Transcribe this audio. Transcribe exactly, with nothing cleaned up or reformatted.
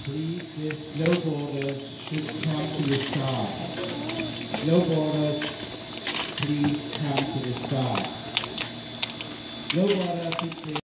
Please, the snowboarders should come to the start. Snowboarders, please come to the start. Snowboarders,